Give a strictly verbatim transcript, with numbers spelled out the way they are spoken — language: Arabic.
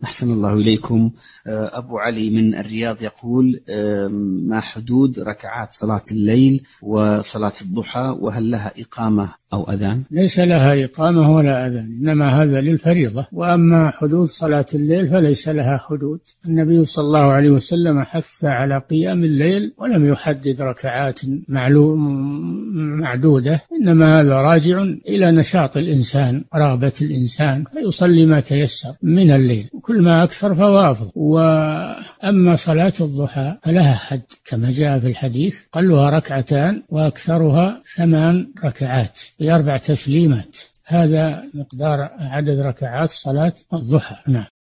أحسن الله إليكم. أبو علي من الرياض يقول: ما حدود ركعات صلاة الليل وصلاة الضحى، وهل لها إقامة أو أذان؟ ليس لها إقامة ولا أذان، إنما هذا للفريضة. وأما حدود صلاة الليل فليس لها حدود. النبي صلى الله عليه وسلم حث على قيام الليل ولم يحدد ركعات معدودة، إنما هذا راجع إلى نشاط الإنسان، رغبة الإنسان، فيصلي ما تيسر من الليل، وكل ما أكثر فهو أفضل. وأما صلاة الضحى فلها حد كما جاء في الحديث: قلها ركعتان وأكثرها ثمان ركعات بأربع تسليمات. هذا مقدار عدد ركعات صلاة الضحى. نعم.